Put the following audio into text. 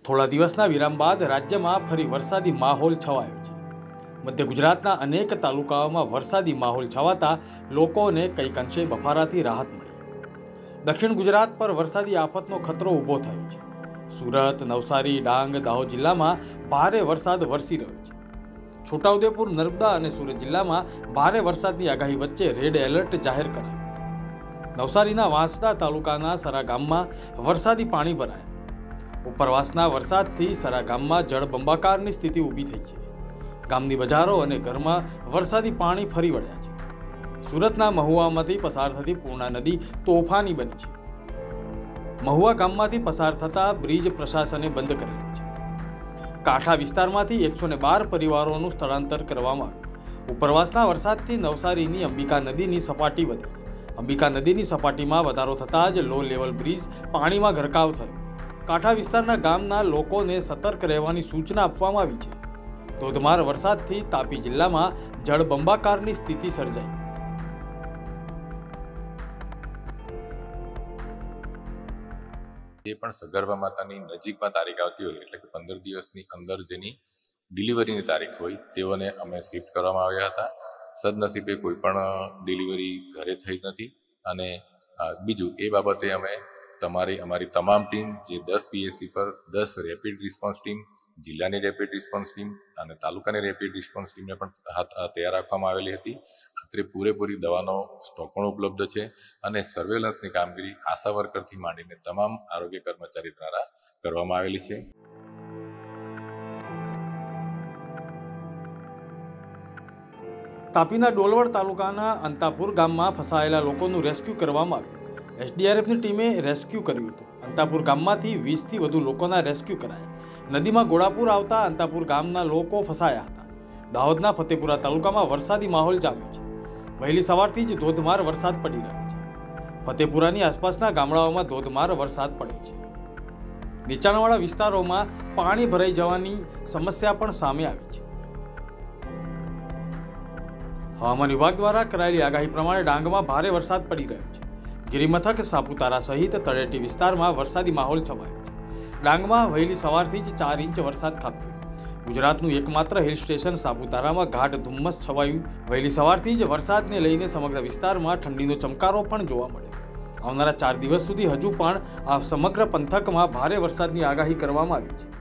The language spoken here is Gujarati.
થોડા દિવસના વિરામ બાદ રાજ્યમાં ફરી વરસાદી માહોલ છવાયો છે। મધ્ય ગુજરાતના અનેક તાલુકાઓમાં વરસાદી માહોલ છવાતા લોકોને કંઈક અંશે બફારાથી રાહત મળી। દક્ષિણ ગુજરાત પર વરસાદી આફતનો ખતરો ઊભો થયો છે। સુરત, નવસારી, ડાંગ, દાહોદ જિલ્લામાં ભારે વરસાદ વરસી રહ્યો છે। છોટાઉદેપુર, નર્મદા અને સુરત જિલ્લામાં ભારે વરસાદની આગાહી વચ્ચે રેડ એલર્ટ જાહેર કરાયું। નવસારીના વાંસદા તાલુકાના સરા ગામમાં વરસાદી પાણી ભરાયા। ઉપરવાસના વરસાદથી સરા ગામમાં જળબંબાકારની સ્થિતિ ઊભી થઈ છે। ગામની બજારો અને ઘરમાં વરસાદી પાણી ફરી વળ્યા છે। સુરતના મહુવામાંથી પસાર થતી પૂર્ણા નદી તોફાની બની છે। મહુવા ગામમાંથી પસાર થતા બ્રિજ પ્રશાસને બંધ કરેલો છે। કાંઠા વિસ્તારમાંથી 112 પરિવારોનું સ્થળાંતર કરવામાં આવ્યું। ઉપરવાસના વરસાદથી નવસારીની અંબિકા નદીની સપાટી વધી। અંબિકા નદીની સપાટીમાં વધારો થતાં જ લો લેવલ બ્રિજ પાણીમાં ગરકાવ થયો। કાંઠા વિસ્તારના ગામના લોકોને સતર્ક રહેવાની સૂચના આપવામાં આવી છે। ધોધમાર વરસાદથી તાપી જિલ્લામાં જળબંબાકારની સ્થિતિ સર્જાઈ। જે પણ સગર્ભા માતાની નજીકમાં તારીખ આવતી હોય એટલે કે 15 દિવસની અંદર જેની ડિલિવરીની તારીખ હોય તેઓને અમે શિફ્ટ કરવામાં આવ્યા હતા। સદનસીબે કોઈ પણ ડિલિવરી ઘરે થઈ નથી। અને બીજું એ બાબતે અમે અમારી તમામ ટીમ જે 10 પીએસસી પર 10 રેપિડ રિસ્પોન્સ ટીમ, જિલ્લાની રેપિડ રિસ્પોન્સ ટીમ અને તાલુકાની રેપિડ રિસ્પોન્સ ટીમને પણ તૈયાર રાખવામાં આવેલી હતી। અત્રે પૂરેપૂરી દવાનો સ્ટોક પણ ઉપલબ્ધ છે અને સર્વેલન્સની કામગીરી આશા વર્કરથી માંડીને તમામ આરોગ્ય કર્મચારી દ્વારા કરવામાં આવેલી છે। તાપીના ડોલવડ તાલુકાના અંતાપુર ગામમાં ફસાયેલા લોકોનું રેસ્ક્યુ કરવામાં આવ્યું। એસડીઆરએફની ટીમે રેસ્ક્યુ કર્યું હતું। અંતાપુર ગામમાંથી 20થી વધુ લોકોના રેસ્ક્યુ કરાયા। નદીમાં ઘોડાપુર આવતા અંતાપુર ગામના લોકો ફસાયા હતા। દાહોદના ફતેપુરા તાલુકામાં વરસાદી માહોલ જામ્યો છે। વહેલી સવારથી જ ધોધમાર વરસાદ પડી રહ્યો છે। ફતેપુરાની આસપાસના ગામડાઓમાં ધોધમાર વરસાદ પડ્યો છે। નીચાણવાળા વિસ્તારોમાં પાણી ભરાઈ જવાની સમસ્યા પણ સામે આવી છે। હવામાન વિભાગ દ્વારા કરાયેલી આગાહી પ્રમાણે ડાંગમાં ભારે વરસાદ પડી રહ્યો છે। ગિરિમથક સાપુતારા સહિત તળેટી વિસ્તારમાં વરસાદી માહોલ છવાયો છે। ડાંગમાં વહેલી સવારથી જ 4 ઇંચ વરસાદ ખાબક્યો। ગુજરાતનું એકમાત્ર હિલ સ્ટેશન સાપુતારામાં ગાઢ ધુમ્મસ છવાયું। વહેલી સવારથી જ વરસાદને લઈને સમગ્ર વિસ્તારમાં ઠંડીનો ચમકારો પણ જોવા મળ્યો। આવનારા 4 દિવસ સુધી હજુ પણ આ સમગ્ર પંથકમાં ભારે વરસાદની આગાહી કરવામાં આવી છે।